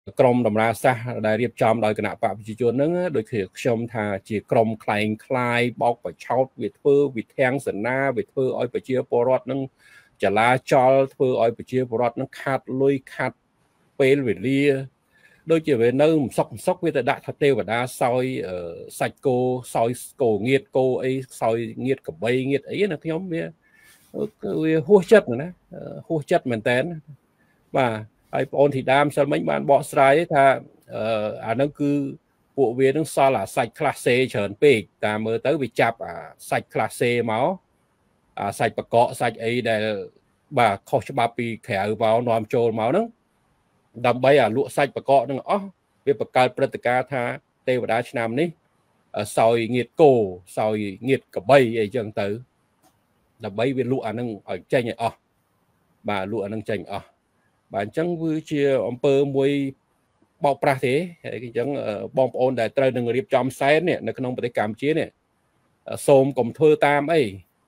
ក្រមតម្រាសាសដែលរៀបចំដោយគណៈបព្វជិជនហ្នឹងដូចជាខ្ញុំថាជាក្រមខ្លែងខ្លាយបោកបឆោតវាធ្វើវិធាងសេនាវាធ្វើឲ្យប្រជាពលរដ្ឋហ្នឹងចលាចលធ្វើឲ្យប្រជាពលរដ្ឋហ្នឹងខាត់លុយខាត់ពេលវេលាដូចជាវានៅសុកវាទៅដាក់ថាទេវតាសោយសាច់គោសោយគោងៀតគោអីសោយងៀតកបីងៀតអីណាខ្ញុំវាហួសចិត្តណាហួសចិត្តមែនតើបាទហើយបងអូនធីតាម្សិលមិញបានបកស្រាយថាអាហ្នឹងគឺពួកវានឹងសល់អាសាច់ខ្លះសេច្រើនពេកតាមមើលទៅវាចាប់អាសាច់ខ្លះសេមកអាសាច់បកកសាច់អីដែលបាទខុសច្បាប់ពីក្រៅមកនាំចូលមកហ្នឹងដើម្បីអាលក់សាច់បកកហ្នឹងអស់វាបង្កើតព្រឹត្តិការណ៍ថាទេវតាឆ្នាំនេះសោយងៀតគោសោយងៀតកបីអីចឹងទៅដើម្បីវាលក់អាហ្នឹងឲ្យចេញឲ្យអស់បាទលក់អាហ្នឹងចេញអស់បាទអញ្ចឹងវាជាអំពើមួយបោកប្រាស់ទេហើយអញ្ចឹងបងប្អូនដែលត្រូវនឹងរៀបចំសែននេះនៅក្នុងប្រទេសកម្ពុជានេះសូមកុំធ្វើតាមអី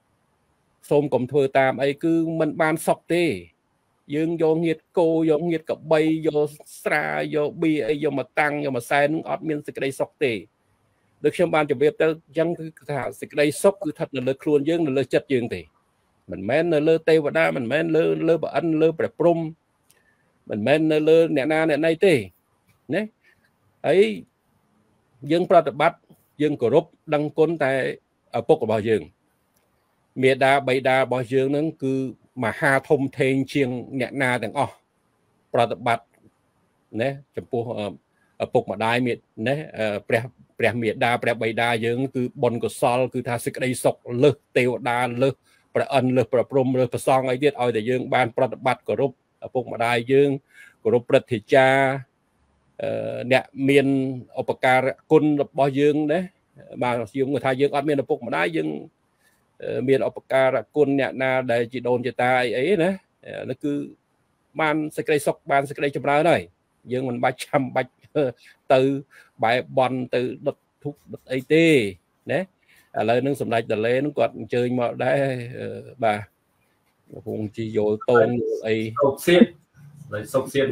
គឺมันបានសុខទេយើងយកងៀតគោយកងៀតកបីយកស្រាយកប៊ីអីយកមកតាំងយកមកសែននឹងអត់មានសេចក្តីសុខទេដូចខ្ញុំបានជម្រាបទៅអញ្ចឹងគឺថាសេចក្តីសុខគឺស្ថិតនៅលើខ្លួនយើងនៅលើចិត្តយើងទេមិនមែននៅលើទេវតាមិនមែនលើព្រះអិនលើព្រះព្រំមិនមែននៅលើអ្នកណាអ្នកណីទេណាហើយយើងប្រតិបត្តិយើងគោរពដឹងគុណតែឪពុករបស់យើងមេដាបៃតារបស់យើងនឹងគឺមហាធំធេងជាងអ្នកណាទាំងអស់ប្រតិបត្តិណាចំពោះឪពុកម្ដាយមេណាព្រះមេដាព្រះបៃតាយើងគឺបុណ្យកុសលគឺថាសេចក្តីសុខលើសទេវតាលើសព្រះអិនលើសព្រះព្រំលើសព្រះសង្ឃអីទៀតឲ្យតែយើងបានប្រតិបត្តិគោរពឪពុកម្ដាយយើងគោរពព្រឹទ្ធាចារ្យអ្នកមានឧបការៈគុណរបស់យើងណាបាទយើងថាយើងអត់មានឪពុកម្ដាយយើងមានឧបការៈគុណអ្នកណាដែលជាដូនជាតាអីណានោះគឺបានសេចក្តីសុខបានសេចក្តីចម្រើនហើយយើងមិនបាច់ចាំបាច់ទៅបែបន់ទៅដុតធូបដុតអីទេណាឥឡូវនឹងសម្ដេចតលេនឹងគាត់អញ្ជើញមកដែរបាទកំពុងជីយល់តូនអីសុកសៀតមកសុកសៀត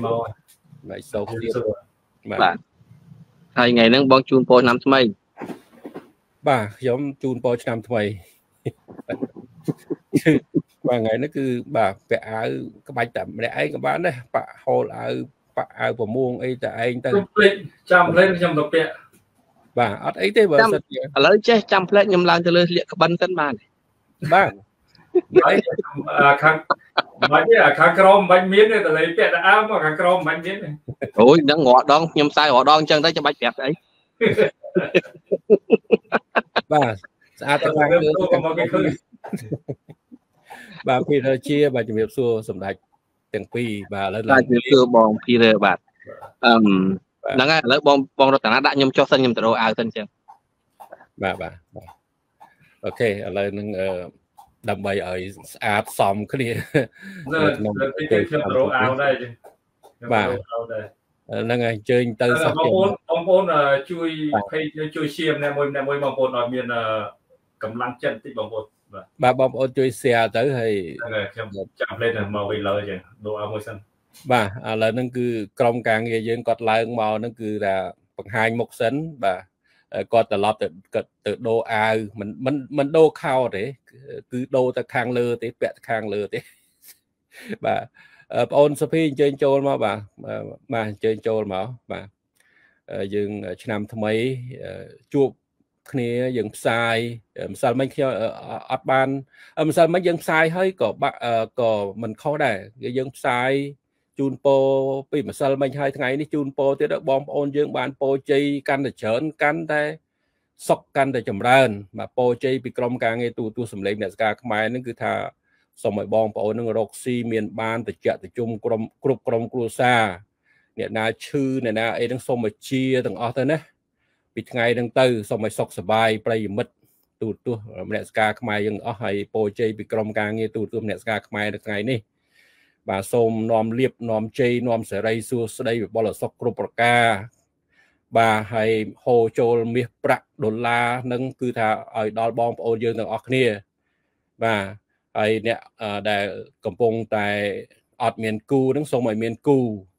បាទហើយថ្ងៃហ្នឹងបងជូនពរឆ្នាំថ្មីបាទខ្ញុំជូនពរឆ្នាំថ្មីបាទថ្ងៃនេះគឺបាទពាក់អាវក្បាច់តែម្នាក់ឯងក៏បានដែរប៉ហូលអាវប៉អាវប្រមួងអីតែឯងទៅចាំផ្លេចខ្ញុំទៅពាក់បាទអត់អីទេបើសិនឥឡូវចេះចាំផ្លេចខ្ញុំឡើងទៅលើស្លៀកក្បិនសិនបានបាទហើយខាងក្រមមិនបាច់មានទេតលេពាក់តែអាវមកខាងក្រមមិនបាច់មានទេអូយដឹងរាល់ដងខ្ញុំផ្សាយរាល់ដងអញ្ចឹងទៅចាំបាច់ប្រាប់ស្អីបាទស្អាតតែខាងលើបាទពីរាជាបាទជំរាបសួរសម្ដេចទាំងពីរបាទឥឡូវឡើងជំរាបសួរបងពីរបាទហ្នឹងហើយឥឡូវបងរតនាដាក់ខ្ញុំចុះសិនខ្ញុំទៅរកអាវសិនអញ្ចឹងបាទអូខេឥឡូវនឹងដើម្បីឲ្យស្អាតសមគ្នាក្នុងខ្ញុំទៅរកអាវដែរបាទហ្នឹងហើយអញ្ជើញទៅបងប្អូនជួយshare ម្នាក់មួយបងប្អូនឲ្យមានកម្លាំងចិត្តតិចបងប្អូនបាទបងប្អូនជួយ share ទៅហើយខ្ញុំចាំផ្លេតមកវិញលើចឹងដូរឲ្យមួយសិនបាទឥឡូវហ្នឹងគឺក្រុមការងារយើងគាត់ឡើងមកហ្នឹងគឺថាបង្ហាញមុខសិនបាទគាត់ត្រឡប់ទៅដូរអាវមិនដូរខោទេគឺដូរទៅខាងលើទេពាក់ទៅខាងលើទេបាទបងអូនសុភីអញ្ជើញចូលមកបាទអញ្ជើញចូលមកបាទយើងឆ្នាំថ្មីជួបគ្នាយើងផ្សាយម្សិលមិញខ្ញុំអត់បានម្សិលមិញយើងផ្សាយហើយក៏មិនខុសដែរយើងផ្សាយជូនពរពីម្សិលមិញហើយថ្ងៃនេះជូនពរទៀតបងប្អូនយើងបានពរជ័យកាន់តែច្រើនកាន់តែសុខកាន់តែចម្រើនបាទពរជ័យពីក្រុមការងារទូសម្លេងអ្នកស្ការខ្មែរនឹងគឺថាសូមឲ្យបងប្អូននឹងរកស៊ីមានបានតិចតិជុំគ្រប់ក្រុមគ្រួសារអ្នកណាឈឺអ្នកណាអីនឹងសូមឲ្យជាទាំងអស់ទៅណាពីថ្ងៃហ្នឹងទៅសូមឲ្យសុខសប្បាយប្រិយមិត្តទូអ្នកស្ការខ្មែរយើងអស់ហើយពរជ័យពីក្រុមការងារទូអ្នកស្ការខ្មែរនៅថ្ងៃនេះបាទសូមនាំលៀបនាំជ័យនាំសេរីសួស្តីវិបុលសុខគ្រប់ប្រការបាទហើយហូរចូលមាសប្រាក់ដុល្លារនឹងគឺថាឲ្យដល់បងប្អូនយើងទាំងអស់គ្នាបាទហើយអ្នកដែលកំពុងតែអត់មានគូនឹងសូមឲ្យមានគូ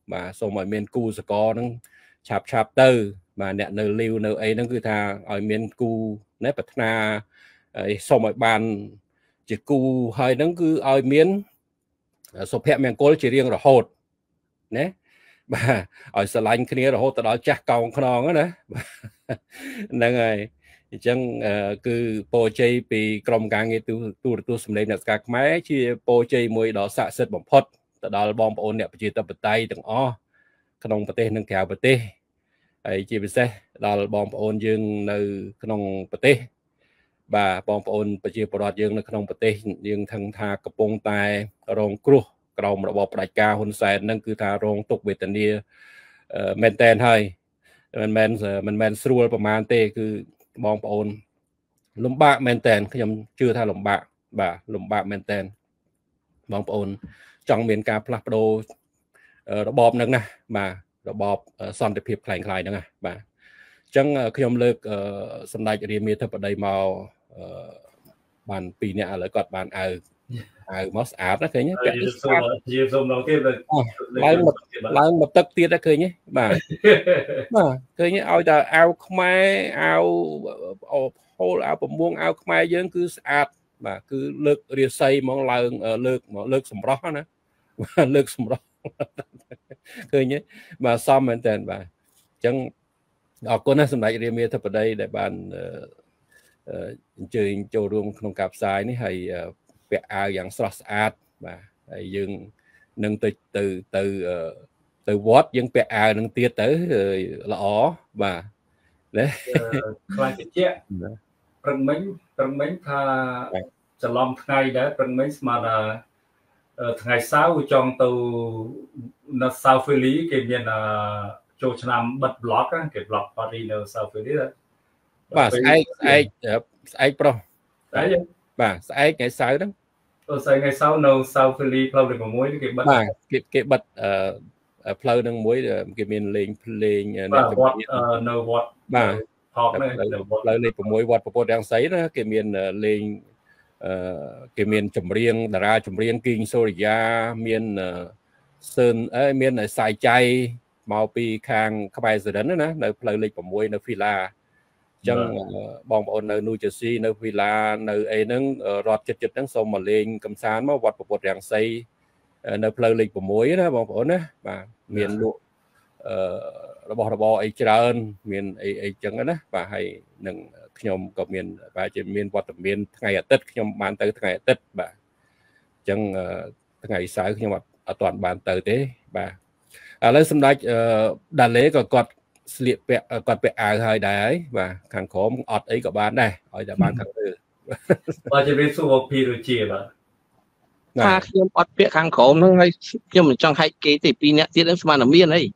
បាទសូមឲ្យមានគូសកលហ្នឹងឆាប់ទៅបាទអ្នកនៅលីវនៅអីហ្នឹងគឺថាឲ្យមានគូណែប្រាថ្នាសូមឲ្យបានជាគូហើយហ្នឹងគឺឲ្យមានសុភមង្គលជារៀងរហូតណាបាទឲ្យស្រឡាញ់គ្នារហូតទៅដល់ចាស់កោងខ្នងណាហ្នឹងហើយអញ្ចឹងគឺពរជ័យពីក្រមការងារទូរទស្សន៍សម្លេងអ្នកស្ការខ្មែរជាពរជ័យមួយដ៏ស័ក្តិសិទ្ធិបំផុតទៅដល់បងប្អូនអ្នកប្រជាធិបតេយ្យទាំងអស់ក្នុងប្រទេសនិងក្រៅប្រទេសហើយជាពិសេសដល់បងប្អូនយើងនៅក្នុងប្រទេសបាទបងប្អូនប្រជាពលរដ្ឋយើងនៅក្នុងប្រទេសយើងថឹងថាកំពុងតែរងគ្រោះក្រោមរបបផ្ដាច់ការហ៊ុនសែនហ្នឹងគឺថារងទុក្ខវេទនាមែនតែនហើយមិនមែនស្រួលប្រហែលទេគឺបងប្អូនលំបាកមែនតែនខ្ញុំជឿថាលំបាកបាទលំបាកមែនតែនបងប្អូនចង់មានការផ្លាស់ប្ដូររបបហ្នឹងណាបាទរបបសន្តិភាពคล้ายៗហ្នឹងណាបាទអញ្ចឹងខ្ញុំលើកសម្ដេចរាមាធិបតីមកបាន2នាក់ឥឡូវគាត់បានអាវមកស្អាតណាឃើញទេពាក់ស្អាតជាសុំឡងទៀតឡើងមកទឹកទៀតឃើញទេបាទឃើញឲ្យតែអាវខ្មែរអាវហូលអាវប្រមួងអាវខ្មែរយើងគឺស្អាតបាទគឺលើករាសីហ្មងឡើងលើកសម្រស់ណាលើកសម្រស់ឃើញទេបាទសមមែនតើបាទអញ្ចឹងអរគុណណាសម្ដេចរាមាធិបតីដែលបានអញ្ជើញចូលរួមក្នុងការផ្សាយនេះហើយពាក់អាវយ៉ាងស្រស់ស្អាតបាទហើយយើងនឹងទៅវត្តយើងពាក់អាវនឹងទៀតទៅល្អបាទណាខ្លាចតិចព្រឹងមិញថាច្រឡំថ្ងៃដែរព្រឹងមិញស្មានថាថ្ងៃសៅរ៍ចង់ទៅនៅ South Philly គេមានចូលឆ្នាំបិទ blog គេ blog party នៅ South Philly បាទស្អែកប្រុសបាទស្អែកថ្ងៃសៅរ៍ហ្នឹងថ្ងៃសៅរ៍នៅ South Philly ផ្លូវលេខ6គេបិទបាទគេបិទផ្លូវហ្នឹងមួយគេមានលេងភ្លេងអ្នកវត្តនៅវត្តបាទថតនៅផ្លូវលេខ6វត្តប្រពុតរាំងសីណាគេមានលេងគេមានចម្រៀងតារាចម្រៀងគីងសូរិយាមានសឿនមានសាយចៃមកពីខាងក្បែរសិរិនណានៅផ្លូវលេខ6នៅវីឡាអញ្ចឹងបងប្អូននៅនូជ័រស៊ីនៅវីឡានៅអីហ្នឹងរត់ចិត្តហ្នឹងសូមមកលេងកំសាន្តមកវត្តប្រពុតរាំងសីនៅផ្លូវលេខ6ណាបងប្អូនណាបាទមានលក់របស់របរអីច្រើនមានអីចឹងណាបាទហើយនឹងខ្ញុំក៏មានបាទជាមានវត្តមានថ្ងៃអាទិត្យខ្ញុំបានទៅថ្ងៃអាទិត្យបាទអញ្ចឹងថ្ងៃសៅរ៍ខ្ញុំអត់ទាន់បានទៅទេបាទឥឡូវសម្ដេចដាឡេក៏គាត់ស្លៀកពាក់គាត់ពាក់អាវហើយដែរហើយបាទខាងក្រោមអត់អីក៏បានដែរឲ្យតែបានខាងលើបាទជំរាបសួរពីរុជាបាទថាខ្ញុំអត់ពាក់ខាងក្រោមហ្នឹងហើយខ្ញុំមិនចង់ហែកគេទេ2នាក់ទៀតហ្នឹងស្មានតែមានអី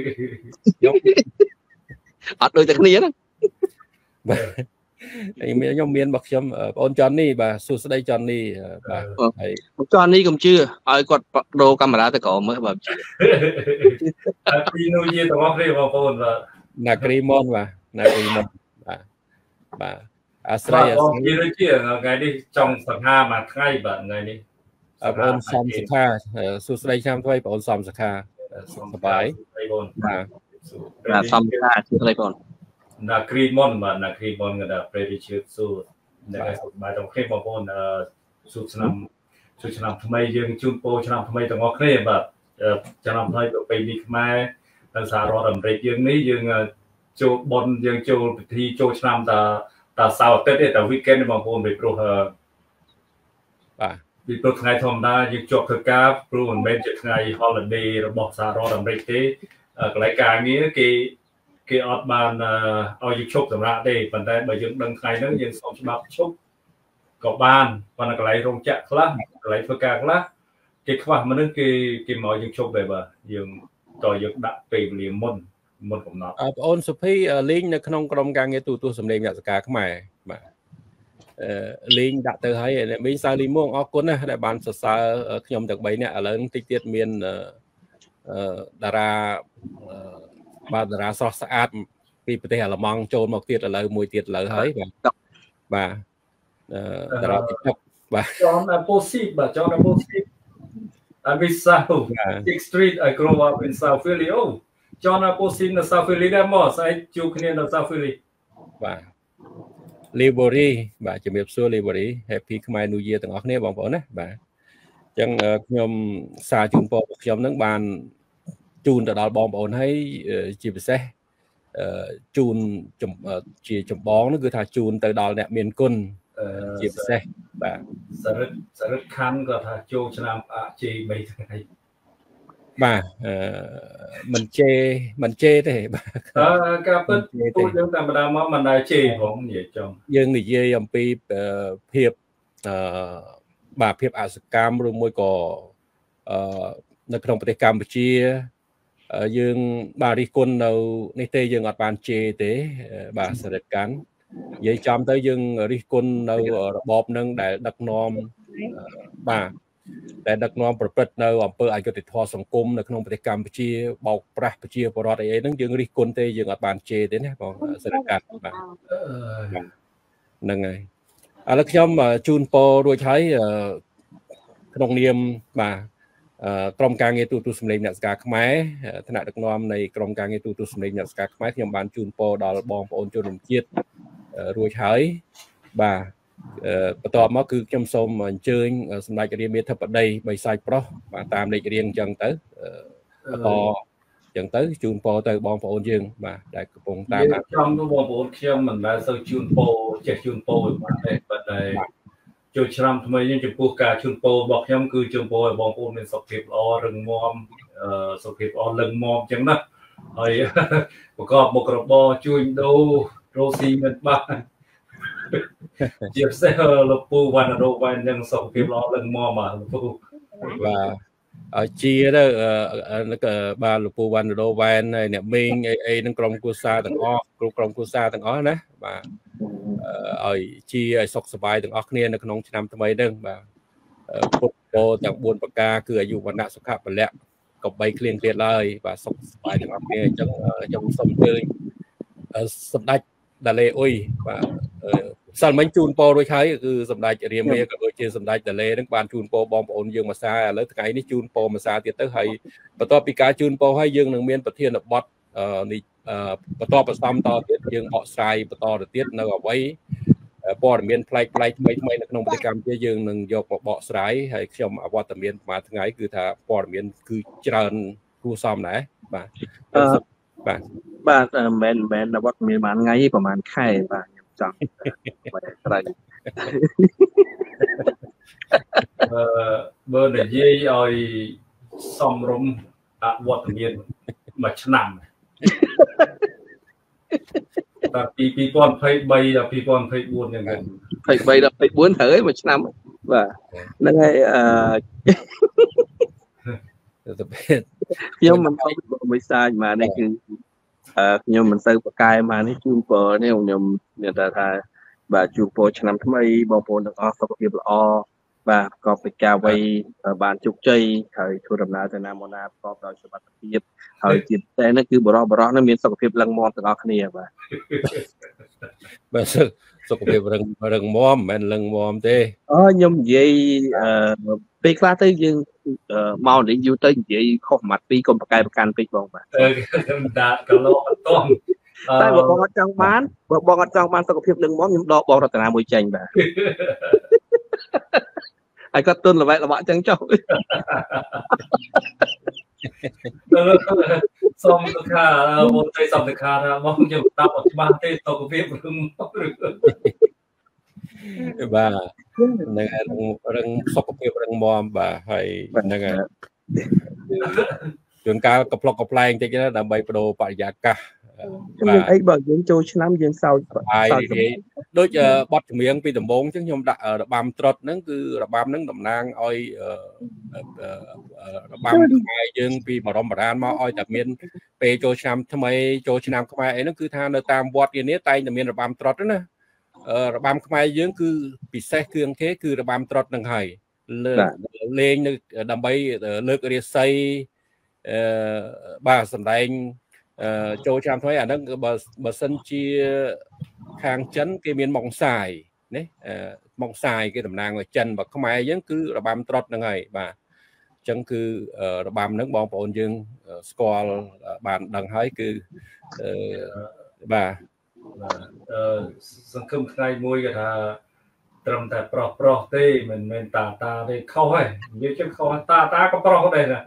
អត់ដូចតែគ្នាហ្នឹងបាទខ្ញុំមានរបស់ខ្ញុំបងអូនចន់នេះបាទសួស្ដីចន់នេះបាទហើយចន់នេះកុំជឿឲ្យគាត់ដូរកាមេរ៉ាទៅក្រោមមើលបើជឿពីនោះយាទាំងអស់គ្នាបងប្អូនបាទណាគ្រីម៉ុនបាទណាគ្រីម៉ុនបាទអាស្រ័យពីរុជាថ្ងៃនេះចង់សង្ហាមួយថ្ងៃបាទថ្ងៃនេះបងអូនសំសុខាសួស្ដីឆ្នាំថ្មីបងអូនសំសុខាសុខសប្បាយបាទសំសុខាសួស្ដីបងណាគ្រីម៉ុនបាទណាគ្រីម៉ុនក៏ប្រេរីជឿសួរអ្នកសុខសប្បាយទាំងគ្នាបងប្អូនសួស្ដីឆ្នាំថ្មីយើងជូនពរឆ្នាំថ្មីទាំងអស់គ្នាបាទឆ្នាំថ្មីប្រពៃណីខ្មែរនៅសហរដ្ឋអាមេរិកយើងនេះយើងចូលបុណ្យយើងចូលពិធីចូលឆ្នាំតាសៅរ៍អាទិត្យទេតា weekend បងប្អូនពីព្រោះបាទពីព្រោះថ្ងៃធម្មតាយើងជាប់ធ្វើការព្រោះមិនមែនជាថ្ងៃ holiday របស់សហរដ្ឋអាមេរិកទេកន្លែងការងារគេអត់បានឲ្យយើងឈប់សម្រាប់ទេប៉ុន្តែបើយើងដឹងថ្ងៃហ្នឹងយើងសុំច្បាប់ឈប់ក៏បានប៉ុន្តែកន្លែងរោងចក្រខ្លះកន្លែងធ្វើការខ្លះគេខ្វះមនុស្សគេមកយើងឈប់ដែរបាទយើងដាក់ពេលវេលាមុនកំណត់បងអូនសុភីលេងនៅក្នុងក្រុមការងារទូទស្សន៍សម្លេងអ្នកសការខ្មែរបាទលេងដាក់ទៅហើយមីងសៅលីមួងអរគុណណាស់ដែលបានសរសើរខ្ញុំទាំង3នាក់ឥឡូវតិចទៀតមានតារាបាទតារាស្រស់ស្អាតពីប្រទេសអាល្លឺម៉ង់ចូលមកទៀតឥឡូវមួយទៀតឥឡូវហើយបាទតារា TikTok បាទចនប៉ូស៊ីបាទចនប៉ូស៊ី I'm in South Dick Street. I grew up in South Philly. Oh, John Apostle in South Philly. That most I joke in South Philly. បាទ Liberty បាទជំរាបសួរ Liberty Happy Khmer New Year ទាំងអស់គ្នាបងប្អូនណាបាទអញ្ចឹងខ្ញុំសារជូនពររបស់ខ្ញុំនឹងបានជូនទៅដល់បងប្អូនហើយជាពិសេសជូនជាចម្បងនោះគឺថាជូនទៅដល់អ្នកមានគុណជាពិសេសបាទសរិទ្ធខណ្ឌក៏ថាចូលឆ្នាំជេ3ថ្ងៃបាទមិនជេទេបាទការពិតពូយើងតាមម្ដងមកមិនដែលជេផងនិយាយចំយើងនិយាយអំពីភាពបាទភាពអសកម្មឬមួយក៏នៅក្នុងប្រទេសកម្ពុជាយើងបាទរិះគន់នៅនេះទេយើងអត់បានជេរទេបាទសរិទ្ធកាន់និយាយចំទៅយើងរិះគន់នៅរបបនឹងដែលដឹកនាំបាទដែលដឹកនាំប្រព្រឹត្តនៅអំពើអយុត្តិធម៌សង្គមនៅក្នុងប្រទេសកម្ពុជាបោកប្រាស់ប្រជាពលរដ្ឋអីហ្នឹងយើងរិះគន់ទេយើងអត់បានជេរទេណាបងសរិទ្ធកាន់បាទហ្នឹងហើយឥឡូវខ្ញុំជូនពររួចហើយក្នុងនាមបាទក្រុមការងារទូតសម្លេងអ្នកស្ការខ្មែរថ្នាក់ដឹកនាំនៃក្រុមការងារទូតសម្លេងអ្នកស្ការខ្មែរខ្ញុំបានជូនពរដល់បងប្អូនជនរួមជាតិរួចហើយបាទបន្ទាប់មកគឺខ្ញុំសូមអញ្ជើញសម្ដេចរាមាធិបតីបិសាចប្រុសបាទតាមលេខរៀងអញ្ចឹងទៅបន្តអញ្ចឹងទៅជូនពរទៅបងប្អូនយើងបាទដែលកំពុងតាមចំបងប្អូនខ្ញុំមិនដែលសូវជូនពរចេះជូនពរបានទេប៉ុន្តែចូលឆ្នាំថ្មីនេះចំពោះការជូនពររបស់ខ្ញុំគឺជូនពរឲ្យបងប្អូនមានសុខភាពល្អរឹងមាំសុខភាពល្អលឹងមាំអញ្ចឹងណាហើយប្រកបមុខរបរជួញដូររកស៊ីមិនបានជាពិសេសលោកពូវណ្ណរោវ៉ែននឹងសុខភាពល្អលឹងមាំបាទលោកពូបាទឲ្យជាទៅបាទលោកពូវណ្ណរោវ៉ែនហើយអ្នកមេងអីនឹងក្រុមគូសាទាំងអស់គ្រប់ក្រុមគូសាទាំងអស់ណាបាទឲ្យជាឲ្យសុខសប្បាយទាំងអស់គ្នានៅក្នុងឆ្នាំថ្មីនេះបាទពុទ្ធពោទាំង4ប្រការគឺអាយុវណ្ណៈសុខៈពលៈក៏បីគ្លៀងគ្លាតឡើយបាទសុខសប្បាយទាំងអស់គ្នាអញ្ចឹងខ្ញុំសូមអញ្ជើញសម្ដេចដាឡេអ៊ុយបាទសិលមិញជូនពររួចហើយគឺសម្ដេចរាមាក៏ដូចជាសម្ដេចដាឡេនឹងបានជូនពរបងប្អូនយើងមួយសារឥឡូវថ្ងៃនេះជូនពរមួយសារទៀតទៅហើយបន្ទាប់ពីការជូនពរហើយយើងនឹងមានប្រធានបទនេះបន្តបន្សំតទៀតយើងបកស្រាយបន្តទៅទៀតនៅអ្វីព័ត៌មានប្លែកថ្មីនៅក្នុងប្រទេសកម្ពុជាយើងនឹងយកមកបកស្រាយហើយខ្ញុំអវត្តមានប្រហែលថ្ងៃគឺថាព័ត៌មានគឺច្រើនគួរសមដែរបាទបាទមិនអវត្តមានប្រហែលថ្ងៃប្រហែលខែបាទខ្ញុំចង់បាទត្រូវបើនិយាយឲ្យសំរុំអវត្តមានមួយឆ្នាំតាពី2023ដល់2024យ៉ាងហ្នឹង 23ដល់24ត្រូវហើយមួយឆ្នាំបាទហ្នឹងហើយខ្ញុំមិនទៅមួយសាយមកនេះគឺខ្ញុំមិនទៅប្រកែមកនេះជូនពរនេះខ្ញុំមានថាបាទជូនពរឆ្នាំថ្មីបងប្អូនទាំងអស់សុខភាពល្អបាទប្រកបដោយការវ័យបានជោគជ័យហើយធ្វើដំណើរទៅណាមកណាប្រកបដោយសុខភាពហើយជាតែនេះគឺបរិះនឹងមានសុខភាពលឹងមាំទាំងអស់គ្នាបាទសុខភាពរឹងមាំមិនមែនលឹងមាំទេខ្ញុំនិយាយពេលខ្លះទៅយើងមកនេះយូរទៅនិយាយខុសមួយពីកុំប្រកែប្រកាន់ពេកបងបាទដាក់កលោអត់តន់តែបើបងអត់ចង់បានសុខភាពលឹងមាំខ្ញុំដកបងរតនាមួយចេញបាទហើយគាត់ទុនល្បែកល្បាក់ចឹងចុះសុំទៅខាមន្ត្រីសុំទៅខាថាមកខ្ញុំស្ដាប់អត់ច្បាស់ទេសុខភាពរឹងបាទនឹងរឹងសុខភាពរឹងមាំបាទហើយហ្នឹងហើយជួនកាលកំប្លុកកំប្លែងតិចណាដើម្បីបដូរបរិយាកាសបាទអីបើយើងចូលឆ្នាំយើងសោចដូចបទចម្រៀងពីដំបូងអញ្ចឹងខ្ញុំដាក់របាំត្រុដិហ្នឹងគឺរបាំហ្នឹងតំណាងឲ្យរបាំខ្មែរយើងពីបរមបុរាណមកឲ្យតែមានពេលចូលឆ្នាំថ្មីចូលឆ្នាំខ្មែរអីហ្នឹងគឺថានៅតាមវត្តនានាតែងតែមានរបាំត្រុដិណារបាំខ្មែរយើងគឺពិសេសគ្រឿងគេគឺរបាំត្រុដិហ្នឹងហើយលេងនៅដើម្បីលើករាសីបាទសម្ដែងចូលឆ្នាំថ្មីអាហ្នឹងបើសិនជាខាងចិនគេមានម៉ុងសាយណាម៉ុងសាយគេតំណាងឲ្យចិនបើខ្មែរយើងគឺរបាំត្រុដិហ្នឹងហើយបាទចឹងគឺរបាំហ្នឹងបងប្អូនយើងស្គាល់បានដឹងហើយគឺបាទសង្គមថ្ងៃមួយគេថាត្រឹមតែប្រុសទេមិនមែនតាទេខុសហើយនិយាយចឹងខុសតាក៏ប្រុសដែរណា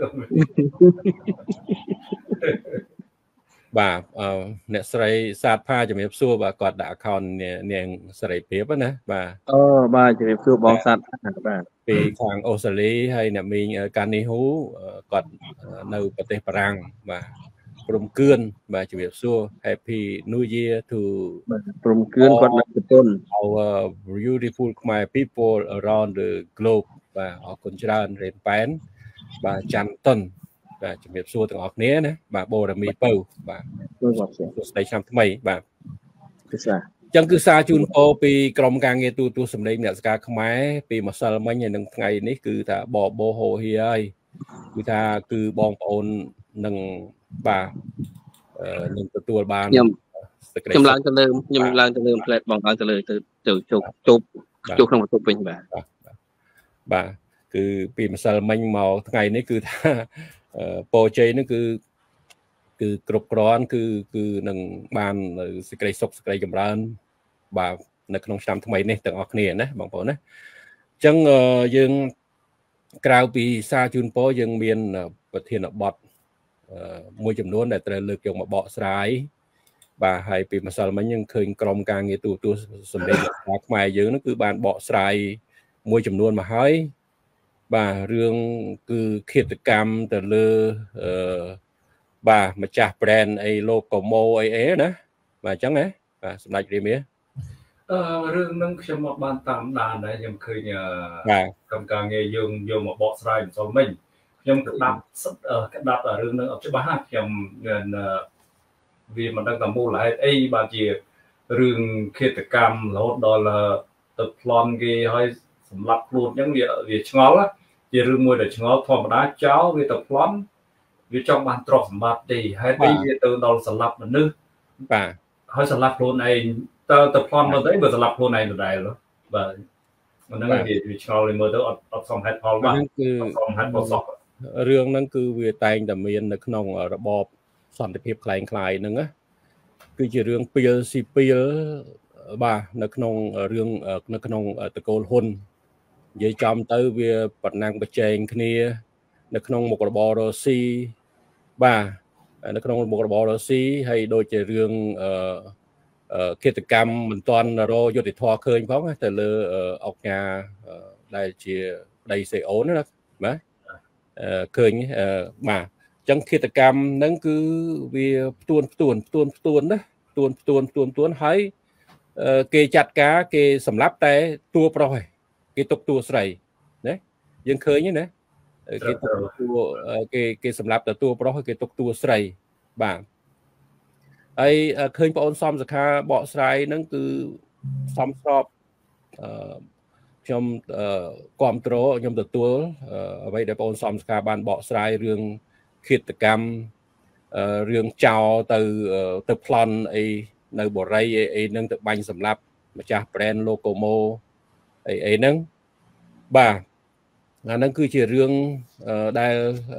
បាទអ្នកស្រីសាទផាជំរាបសួរបាទគាត់ដាក់ account នាងសេរីភាពណាបាទបាទជំរាបសួរបងសាទផាបាទពីខាងអូស្ត្រាលីហើយអ្នកមីងកានីហ៊ូគាត់នៅប្រទេសបារាំងបាទព្រំគឿនបាទជំរាបសួរ Happy New Year to ព្រំគឿនគាត់នៅជប៉ុន our beautiful Khmer people around the globe បាទអរគុណច្រើនរ៉េនប៉ែនបាទច័ន្ទតុនបាទជំរាបសួរទាំងអស់គ្នាណាបាទបូរ៉ាមីពៅបាទស្ដីឆ្នាំថ្មីបាទគឺសាចឹងគឺសារជូនពរពីក្រុមការងារទូទស្សន៍សម្លេងអ្នកសការខ្មែរពីម្សិលមិញហើយនឹងថ្ងៃនេះគឺថាបបោហោហៀហើយគឺថាគឺបងប្អូននឹងបាទនឹងទទួលបានខ្ញុំឡើងទៅលើផ្លែតបងឡើងទៅលើទៅជោគក្នុងបន្ទប់វិញបាទគឺពីម្សិលមិញមកថ្ងៃនេះគឺថាពរជ័យហ្នឹងគឺគ្រប់គ្រាន់គឺនឹងបានសេចក្តីសុខសេចក្តីចម្រើនបាទនៅក្នុងឆ្នាំថ្មីនេះទាំងអស់គ្នាណាបងប្អូនណាអញ្ចឹងយើងក្រៅពីសារជូនពរយើងមានប្រធានបទមួយចំនួនដែលត្រូវលើកយកមកបកស្រាយបាទហើយពីម្សិលមិញយើងឃើញក្រុមការងារទូសម្លេងខ្មែរយើងហ្នឹងគឺបានបកស្រាយមួយចំនួនមកហើយបាទរឿងគឺឃាតកម្មទៅលើបាទម្ចាស់ brand អី Locomo អីណាបាទអញ្ចឹងណាបាទសម្ដេចរាមារឿងហ្នឹងខ្ញុំមកបានតាមដានដែរខ្ញុំឃើញកម្មការងារយើងយកមកបកស្រាយម្សិលមិញខ្ញុំក្តាប់រឿងហ្នឹងអត់ច្បាស់ណាខ្ញុំវាមិនដឹងថាមូលហេតុអីបាទជារឿងឃាតកម្មរហូតដល់ទៅប្លន់គេឲ្យសម្លាប់ខ្លួនអញ្ចឹងវាឆ្ងល់ជារឿងមួយដែលឆ្ងល់ធម្មតាចោលវាទៅប្លន់វាចង់បានទ្រព្យសម្បត្តិទេហេតុអីវាទៅដល់សម្លាប់មនុស្សបាទហើយសម្លាប់ខ្លួនឯងទៅប្លន់មកទៅបើសម្លាប់ខ្លួនឯងដដែលបាទហ្នឹងវាឆ្ងល់មើលទៅអត់សមហេតុផលបាទគឺសមហេតុផលសោះរឿងហ្នឹងគឺវាតែងតែមាននៅក្នុងរបបសន្តិភាពคล้ายហ្នឹងណាគឺជារឿងពីលស៊ីពីលបាទនៅក្នុងរឿងនៅក្នុងតកូលហ៊ុននិយាយចំទៅវាប្រណាំងប្រជែងគ្នានៅក្នុងមុខរបររ៉ូស៊ីបាទនៅក្នុងមុខរបររ៉ូស៊ីហើយដូចជារឿងឃាតកម្មមិនទាន់រកយុត្តិធម៌ឃើញផងទៅលើអង្គការដែលជាប្តីសេអូនណាបាទឃើញបាទអញ្ចឹងឃាតកម្មហ្នឹងគឺវាផ្ទួនណាផ្ទួនហើយគេចាត់ការគេសម្លាប់តែតួប្រុសឯងគេទុកតួស្រីណាយើងឃើញណាគេទុកតួគេសម្លាប់តែតួប្រុសគេទុកតួស្រីបាទហើយឃើញបងអូនសំសខាបកស្រាយហ្នឹងគឺសំស្របខ្ញុំគ្រប់គ្រងខ្ញុំទទួលអ្វីដែលបងអូនសំសខាបានបកស្រាយរឿងឃាតកម្មរឿងចោលទៅប្លន់អីនៅបរិយអីហ្នឹងទៅបាញ់សម្លាប់ម្ចាស់ brand Locomo អីហ្នឹងបាទអាហ្នឹងគឺជារឿងដែល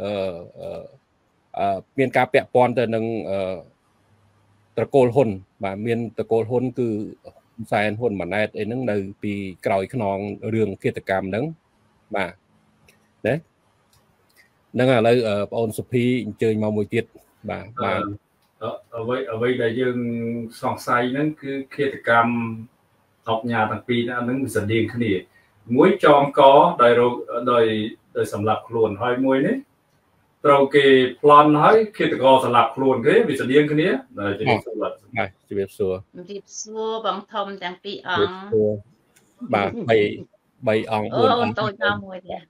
មានការពាក់ព័ន្ធទៅនឹងត្រកូលហ៊ុនបាទមានត្រកូលហ៊ុនគឺសែនហ៊ុនម៉ាណែតអីហ្នឹងនៅពីក្រោយខ្នងរឿងឃាតកម្មហ្នឹងបាទណាហ្នឹងឥឡូវបងអូនសុភីអញ្ជើញមកមួយទៀតបាទអ្វីដែលយើងសង្ស័យហ្នឹងគឺឃាតកម្មអុកញ៉ាទាំងពីរហ្នឹងវាស្រដៀងគ្នាមួយចងកដោយសម្លាប់ខ្លួនហើយមួយនេះត្រូវគេប្លន់ហើយឃាតករសម្លាប់ខ្លួនគេវាស្រដៀងគ្នាជំរាបសួរបាទជំរាបសួរបងធំទាំងពីរអង្គបាទ3អង្គ4 អង្គតូចមកមួយទៀត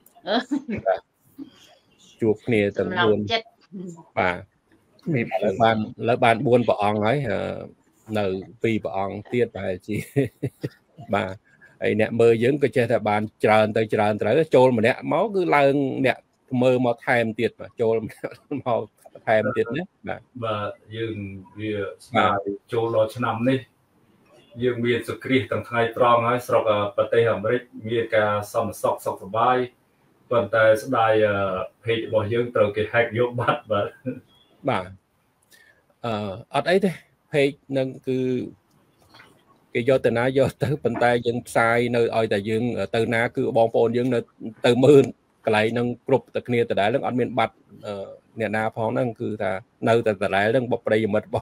ជួបគ្នាទាំង4បាទលើបាន4ព្រះអង្គហើយនៅ2ព្រះអង្គទៀតប្រហែលជាបាទហើយអ្នកមើលយើងក៏ចេះតែបានច្រើនត្រូវចូលម្នាក់មកគឺឡើងអ្នកមើលមកថែមទៀតបាទចូលមកថែមទៀតណាបាទយើងវាស្ដាយចូលដល់ឆ្នាំនេះយើងមានសក្តិទាំងថ្ងៃត្រង់ហើយស្រុកប្រទេសអាមេរិកមានការសន្តិសុខសុខសប្បាយប៉ុន្តែស្ដាយเพจរបស់យើងត្រូវគេ hack យកបាត់បាទអត់អីទេ page នឹងគឺគេយកទៅណាយកទៅប៉ុន្តែយើងផ្សាយនៅឲ្យតែយើងទៅណាគឺបងប្អូនយើងនៅទៅមើលកន្លែងហ្នឹងគ្រប់តែគ្នាដដែលហ្នឹងអត់មានបាត់អ្នកណាផងហ្នឹងគឺថានៅតែដដែលហ្នឹងបប្រិយមិត្តរបស់